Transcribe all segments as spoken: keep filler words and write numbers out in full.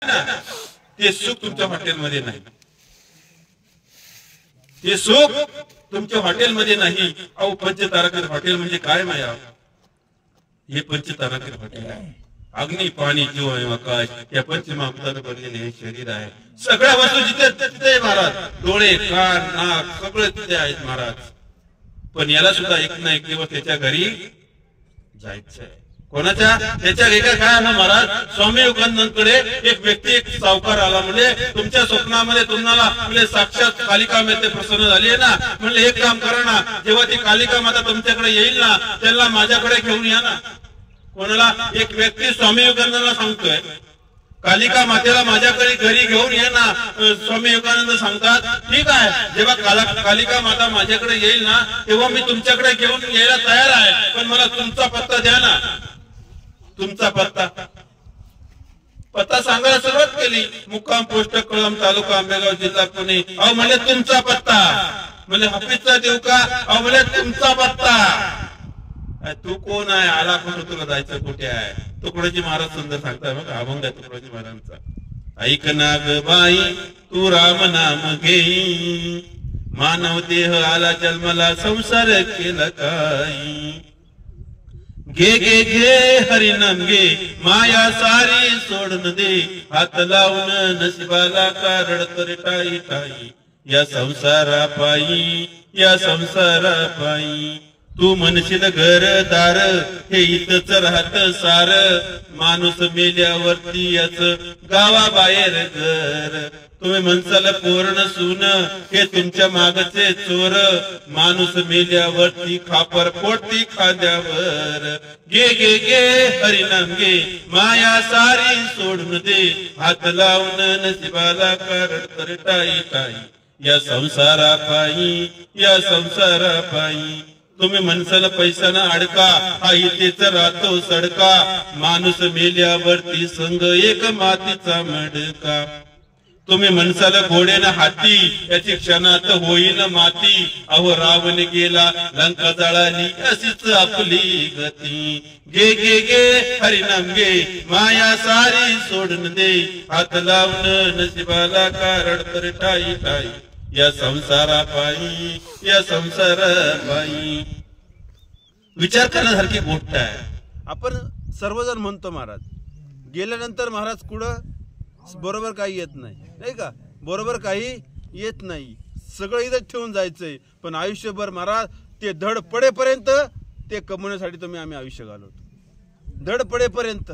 ना ते सुख तुमच्या हॉटेलमध्ये नाही, ते सुख तुमच्या हॉटेलमध्ये नाही. अहो पंचतारांकित हॉटेल म्हणजे काय माया, हे पंचतारांकित हॉटेल आहे. अग्नी पाणी जीव आहे आकाश या पंचमहाभूताने बनलेले हे शरीर आहे. सगळ्या वस्तू जिथे तिथे महाराज, डोळे कान नाक सगळे तिथे आहेत महाराज. पण याला सुद्धा एक ना एक दिवस त्याच्या घरी जायचंय. कोणाच्या? त्याच्या एका काय ना महाराज, स्वामी विवेकानंदांकडे एक व्यक्ती एक सावकार आला. म्हणजे तुमच्या स्वप्नामध्ये तुम्हाला म्हणजे साक्षात कालिका माता प्रसन्न झाली आहे ना, म्हणले एक काम करा ना, जेव्हा ती कालिका माता तुमच्याकडे येईल ना त्यांना माझ्याकडे घेऊन या ना. कोणाला? एक व्यक्ती स्वामी विवेकानंदांना सांगतोय कालिका मातेला माझ्याकडे घरी घेऊन ये ना. स्वामी विवेकानंद सांगतात ठीक आहे, जेव्हा कालिका माता माझ्याकडे येईल ना तेव्हा मी तुमच्याकडे घेऊन यायला तयार आहे, पण मला तुमचा पत्ता द्या ना. तुमचा पत्ता पत्ता सांगायला सुरुवात केली. मुक्काम पोस्ट कळंब तालुका आंबेगाव जिल्हा पुणे. अहो म्हणजे तुमचा पत्ता. म्हणजे हाफिजचा देऊ का? अहो म्हणजे तुमचा पत्ता. तू कोण आहे, आला कोण, तुला जायचं कुठे आहे? तुकडोजी महाराज सुंदर सांगताय बघ, अभंग आहे तुकडोजी महाराजांचा. ऐक ना ग बाई तू राम नाम घेई, मानव देह आला जन्माला संसार केला काही. घे घे घे हरिनाम घे, माया सारी सोडून दे, हात लावून नशिबाला का रडत रे टाई टाई. या संसारा पायी या संसारा पायी तू म्हणशील घरदार हे इथंच राहत सार. माणूस मेल्यावरती याच गावाबाहेर घर. तुम्ही म्हणसाल पूर्ण सून हे तुमच्या मागचे चोर. माणूस मेल्यावरती खापर पोटती खांद्यावर. घे घे घे हरिनाम घे, माया सारी सोडून दे, हात लावून नशिबाला कारण तर टाई टाई. या संसारा पायी या संसारा पायी तुम्ही म्हणसाल पैसा ना अडका, हा इथेच राहतो सडका. माणूस मेल्यावरती संग एक मातीचा मडका. तुम्ही म्हणसाल घोडे ना हाती, याची क्षणात होईल माती. अहो रावण गेला लंका जळाली अशीच आपली गती. घे घे घे हरिनाम घे, माया सारी सोडून दे, हात लावून नशिबाला कारण तर ठाई ठाई. या संसारा पायी या संसारा पायी. विचार करण्यासारखी गोष्ट आहे. आपण सर्वजण म्हणतो महाराज गेल्यानंतर महाराज कुठं बरोबर काही येत नाही, नाही का? बरोबर काही येत नाही, सगळं इथं ठेवून जायचंय. पण आयुष्यभर महाराज ते धड पडेपर्यंत ते कमवण्यासाठी तुम्ही आम्ही आयुष्य घालवतो, धड पडेपर्यंत.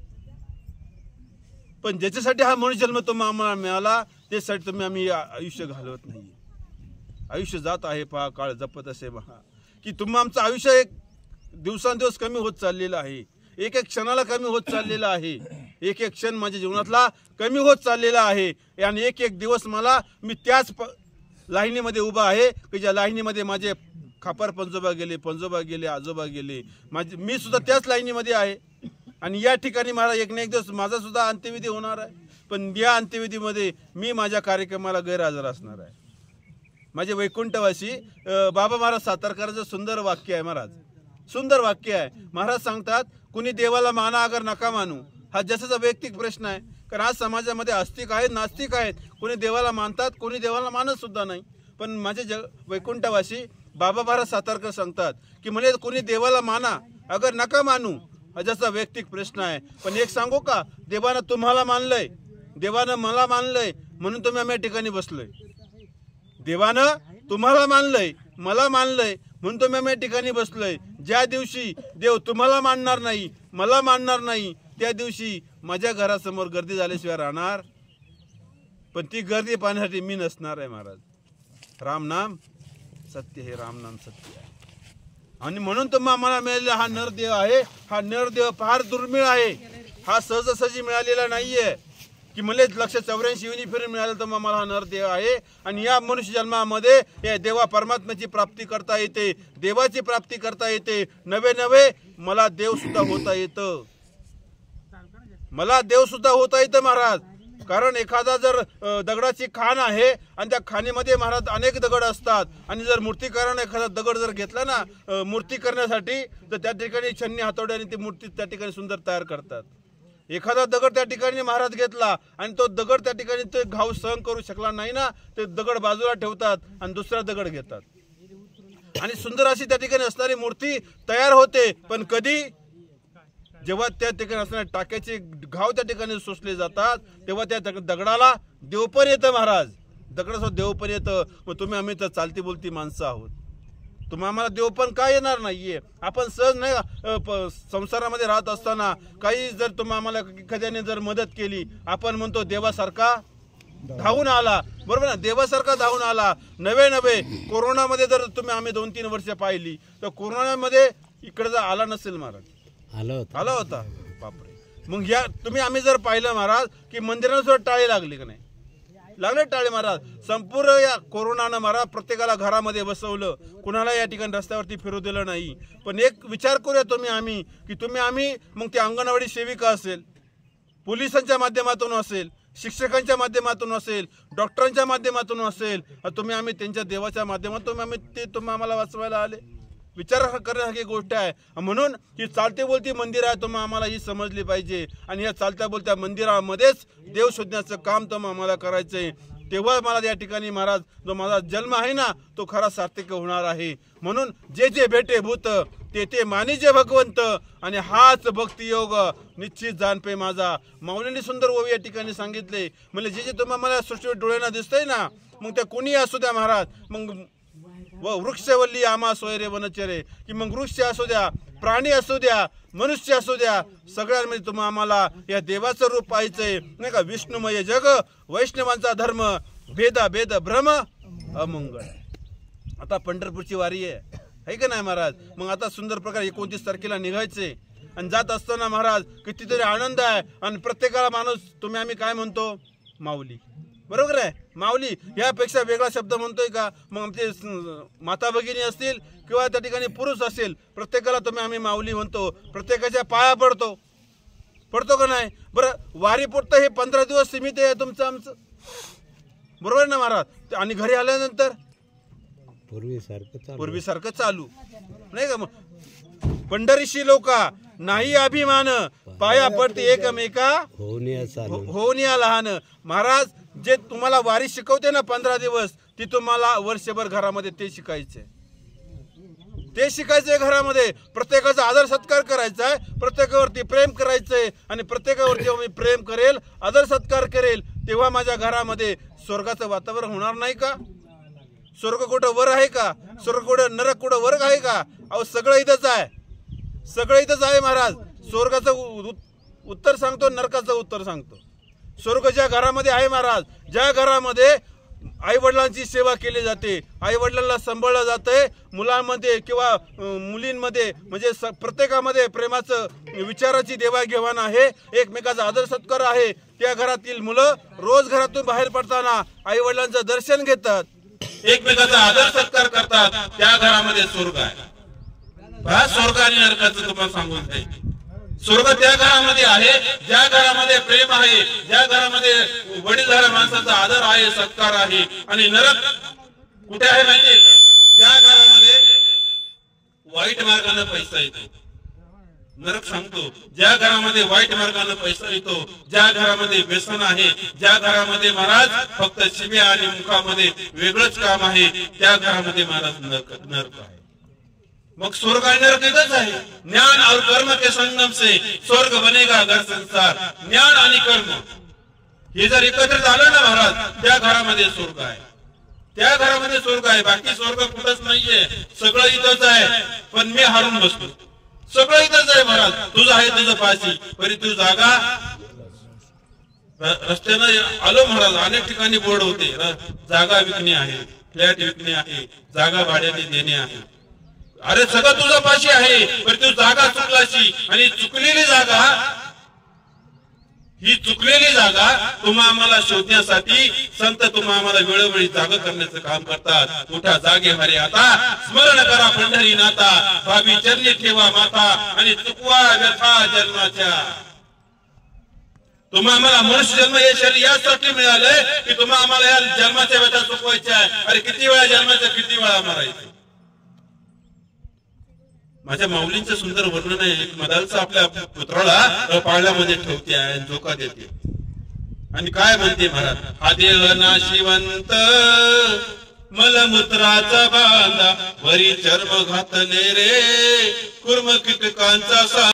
पण ज्याच्यासाठी हा मनुष्य जन्म तुम्हाला आम्हाला मिळाला त्यासाठी तुम्ही आम्ही आयुष्य घालवत नाही. आयुष्य जात आहे पहा काळ जपत असे महा. की तुम्ही आमचं आयुष्य एक दिवसांदिवस कमी होत चाललेलं आहे, एक एक क्षणाला कमी होत चाललेला आहे, एक एक क्षण माझ्या जीवनातला कमी होत चाललेला आहे. आणि एक एक दिवस मला मी त्याच लाईनीमध्ये उभा आहे की ज्या लाईनीमध्ये माझे खापर पंजोबा गेले, पंजोबा गेले, आजोबा गेले, माझे मी सुद्धा त्याच लाईनीमध्ये आहे. आणि या ठिकाणी मला एक ना एक दिवस माझा सुद्धा अंत्यविधी होणार आहे. पण या अंत्यविधीमध्ये मी माझ्या कार्यक्रमाला गैरहजर असणार आहे. माझे वैकुंठवासी बाबा महाराज सातारकरांचं सुंदर वाक्य आहे महाराज, सुंदर वाक्य आहे. महाराज सांगतात कुणी देवाला माना अगर नका मानू. हा जसाचा वैयक्तिक प्रश्न आहे, कारण आज समाजामध्ये आस्तिक आहेत नास्तिक आहेत. कोणी देवाला मानतात, कोणी देवाला मानत सुद्धा नाही. पण माझे ज वैकुंठवासी बाबा महाराज सातारकर सांगतात की म्हणजे कोणी देवाला माना अगर नका मानू, हा जसा वैयक्तिक प्रश्न आहे. पण एक सांगू का, देवानं तुम्हाला मानलंय, देवानं मला मानलंय म्हणून तुम्ही आम्ही या ठिकाणी बसलोय. देवानं तुम्हाला मानलंय, मला मानलंय म्हणून तुम्ही आम्ही या ठिकाणी बसलोय. ज्या दिवशी देव तुम्हाला मानणार नाही, मला मानणार नाही, त्या दिवशी माझ्या घरासमोर गर्दी झाल्याशिवाय राहणार. पण ती गर्दी पाहण्यासाठी मी नसणार आहे महाराज. राम नाम सत्य हे, राम नाम सत्य आहे. आणि म्हणून तुम्हाला आम्हाला मिळालेला हा नरदेव आहे. हा नरदेव फार दुर्मिळ आहे, हा सहजासहजी मिळालेला नाहीये. की म्हणजे लक्ष चौऱ्याऐंशी युनी फिरून मिळालं तर मला हा नरदेव आहे. आणि या मनुष्य जन्मामध्ये या देवा परमात्म्याची प्राप्ती करता येते, देवाची प्राप्ती करता येते. नवे नवे मला देव सुद्धा होता येतं, मला देव सुद्धा होता येतं महाराज. कारण एखादा जर दगडाची खाण आहे आणि त्या खाणीमध्ये महाराज अनेक दगड असतात, आणि जर मूर्तीकरण एखादा दगड जर घेतला ना मूर्ती करण्यासाठी, तर त्या ठिकाणी छन्नी हातोड्याने ती मूर्ती त्या ठिकाणी सुंदर तयार करतात. एखादा दगड त्या ठिकाणी महाराज घेतला आणि तो दगड त्या ठिकाणी ते घाव सहन करू शकला नाही ना, ते दगड बाजूला ठेवतात आणि दुसरा दगड घेतात आणि सुंदर अशी त्या ठिकाणी असणारी मूर्ती तयार होते. पण कधी जेव्हा त्या ठिकाणी असणारे टाक्याचे घाव त्या ठिकाणी सोसले जातात तेव्हा त्या दगडाला देव पण येतं महाराज, दगडासोबत देव पण येतं. मग तुम्ही आम्ही तर चालती बोलती माणसं आहोत, तुम्ही आम्हाला देव पण काय येणार नाहीये. आपण सहज नाही संसारामध्ये राहत असताना काही जर तुम्ही आम्हाला एखाद्याने जर मदत केली, आपण म्हणतो देवासारखा धावून आला, बरोबर ना, देवासारखा धावून आला. नवे नवे कोरोनामध्ये जर तुम्ही आम्ही दोन तीन वर्ष पाहिली तर कोरोनामध्ये इकडे जर आला नसेल महाराज, आला होता आला होता बापरे. मग या तुम्ही आम्ही जर पाहिलं महाराज की मंदिरांसोबत टाळे लागले का नाही, लागले टाळे महाराज. संपूर्ण या कोरोनानं महाराज प्रत्येकाला घरामध्ये बसवलं, कुणाला या ठिकाणी रस्त्यावरती फिरू दिलं नाही. पण एक विचार करूया तुम्ही आम्ही की तुम्ही आम्ही मग ते अंगणवाडी सेविका असेल, पोलिसांच्या माध्यमातून असेल, शिक्षकांच्या माध्यमातून असेल, डॉक्टरांच्या माध्यमातून असेल, तुम्ही आम्ही त्यांच्या देवाच्या माध्यमातून आम्ही ते तुम्ही आम्हाला वाचवायला आले. विचार करण्यासारखी गोष्ट आहे. म्हणून ही चालते बोलती मंदिर आहे, तुम्ही आम्हाला ही समजली पाहिजे. आणि या चालत्या बोलत्या मंदिरामध्येच देव शोधण्याचं काम तुम्ही आम्हाला करायचंय. तेव्हा मला या ठिकाणी महाराज जो माझा जन्म आहे ना तो खरा सार्थक होणार आहे. म्हणून जे जे भेटे भूत ते ते मानिजे भगवंत आणि हाच भक्ती योग निश्चित जाणपे माझा. माऊलींनी सुंदर ओवी या ठिकाणी सांगितले. म्हणजे जे जे तुम्हाला मला सृष्टीवर डोळ्यांना दिसतंय ना, मग त्या कोणी असू द्या महाराज, मग व वृक्षवल्ली आमा सोयरे वनचरे, की मग वृक्ष असू द्या, प्राणी असू द्या, मनुष्य असू द्या, सगळ्यांमध्ये तुम्ही आम्हाला या देवाचं रूप पाहायचंय नाही का. विष्णुमय जग वैष्णवांचा धर्म, भेदा भेद भ्रम अमंगळ. आता पंढरपूरची वारी आहे है का नाही महाराज. मग आता सुंदर प्रकारे एकोणतीस तारखेला निघायचे आणि जात असताना महाराज कितीतरी आनंद आहे. आणि प्रत्येकाला माणूस तुम्ही आम्ही काय म्हणतो, माऊली, बरोबर आहे, माऊली. यापेक्षा वेगळा शब्द म्हणतोय का. मग आमचे माता भगिनी असतील किंवा त्या ठिकाणी पुरुष असेल, प्रत्येकाला तुम्ही आम्ही माऊली म्हणतो, प्रत्येकाच्या पाया पडतो, पडतो का नाही. बरं, वारी पुरतं हे पंधरा दिवस सीमित आहे तुमचं आमचं, बरोबर ना महाराज. आणि घरी आल्यानंतर पूर्वीसारखं पूर्वीसारखं चालू नाही का. मग पंढरीशी लोका नाही अभिमान, पाया पडते एकमेका होऊन या लहान. महाराज जे तुम्हाला वारी शिकवते ना पंधरा दिवस, ती तुम्हाला वर्षभर घरामध्ये ते शिकायचंय, ते शिकायचंय घरामध्ये. प्रत्येकाचा आदर सत्कार करायचा आहे, प्रत्येकावरती प्रेम करायचंय. आणि प्रत्येकावरती मी प्रेम करेल, आदर सत्कार करेल, तेव्हा माझ्या घरामध्ये स्वर्गाचं वातावरण होणार नाही का. स्वर्ग कुठं वर आहे का, स्वर्ग कुठं नरक कुठं वर्ग आहे का. अहो सगळं इथंच आहे, सगळं इथंच आहे महाराज. स्वर्गाचं उत्तर सांगतो, नरकाचं उत्तर सांगतो. स्वर्ग ज्या घरामध्ये आहे महाराज, ज्या घरामध्ये आई वडिलांची सेवा केली जाते, आई वडिलांना सांभाळलं जातंय, मुलांमध्ये किंवा मुलींमध्ये म्हणजे प्रत्येकामध्ये प्रेमाचं विचाराची देवाणघेवाण आहे, एकमेकाचा आदर सत्कार आहे. त्या घरातील मुलं रोज घरातून बाहेर पडताना आई वडिलांचं दर्शन घेतात, एकमेकाचा आदर सत्कार करतात, त्या घरामध्ये स्वर्ग आहे. स्वर्ग आणि नरकाचं तुम्हाला सांगून ते स्वर्ग त्या घरामध्ये आहे ज्या घरामध्ये प्रेम आहे, ज्या घरामध्ये वडीलधाऱ्या माणसाचा आदर आहे, सत्कार आहे. आणि नरक कुठे आहे माहितीये का, ज्या घरामध्ये वाईट मार्गाने पैसा येतो. नरक सांगतो ज्या घरामध्ये वाईट मार्गाने पैसा येतो, ज्या घरामध्ये व्यसन आहे, ज्या घरामध्ये महाराज फक्त शिव्या आणि मुखामध्ये वेगळंच काम आहे, त्या घरामध्ये महाराज नरक नरक आहे. मग स्वर्ग आणि नरक एकच आहे. ज्ञान और कर्म के संगम से स्वर्ग बनेगा घर संसार. ज्ञान आणि कर्म हे जर एकत्र झालं ना महाराज, त्या घरामध्ये स्वर्ग आहे, त्या घरामध्ये स्वर्ग आहे. बाकी स्वर्ग कुठंच नाहीये, सगळं इथंच आहे. पण मी हारून बसतो, सगळं इथंच आहे महाराज. तुझं आहे तुझं पाशी, परी तू जागा. रस्त्यानं आलो महाराज, अनेक ठिकाणी बोर्ड होते, जागा विकणे आहे, फ्लॅट विकणे आहे, जागा भाड्याने देणे आहे. अरे सगळं तुझं पाशी आहे, पण तू जागा चुकलाशी. आणि चुकलेली जागा, ही चुकलेली जागा तुम्हा आम्हाला शोधण्यासाठी संत तुम्हा आम्हाला वेळोवेळी जागा करण्याचं काम करतात. मोठ्या जागे हरे आता स्मरण करा पंढरी नाता, भावी चरणी ठेवा माता आणि चुकवा व्यथा जन्माच्या. तुम्हा आम्हाला मनुष्य जन्म हे शरीर यासाठी मिळालंय की तुम्हा आम्हाला या जन्माच्या व्यथा चुकवायच्या आहे. अरे किती वेळा जन्माच्या किती वेळा मारायचं. माझ्या माऊलींचं सुंदर वर्णन आहे. मदालचा आपल्या पुत्राला पाळण्यामध्ये ठेवते आहे, धोका देते आणि काय म्हणते महाराज, हा देह नाशिवंत मलमूत्राचा बांधा वरी चर्म घातले रे कुर्म कीटकांचा